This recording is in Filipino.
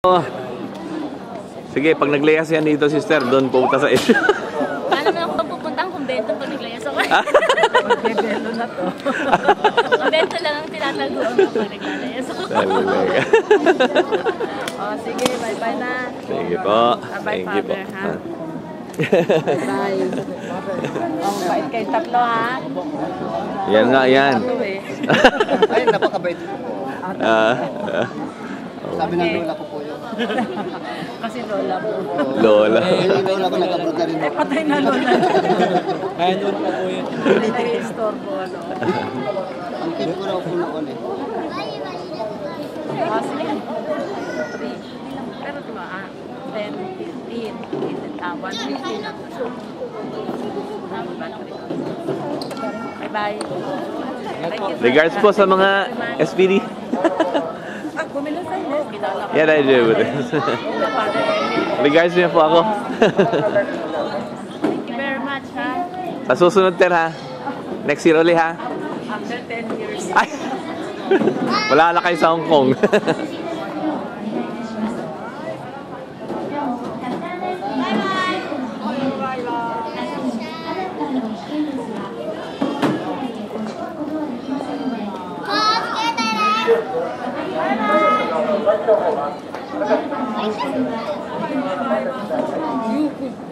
Oh. Sige, pag naglayas yan dito, sister, doon pupunta sa issue. Paano naman ako pupunta ang kumbento pag naglayas ako? Magbebelo na to. Kumbento lang ang tinataguan ko pag naglayas ako. Oh, sige, bye-bye na. Sige po. Bye, Thank you po. Father, ha? Bye. Oh, bait kayo tatlo, ha? Yan nga, yan. Ay, napakabait po. Sabi ng lola ko po yun. Kasi lola mo. Lola. Yung lola ko nag-abroad na rin. Patay na lola. Kaya nyo pa po yun. Hindi nag-istorbo, ano? Ang kid ko raw po noon eh. Oh, sige. 3. Pero diba, 10, 15, 150 na. Bye-bye. Regards po sa mga SPD. Bumila sa inyo. Yeah, I do. Regards niyo po ako. Thank you very much, ha? Sa susunod, Ter, ha? Next year ulit, ha? After 10 years. Ay! Wala na kayo sa Hong Kong. You could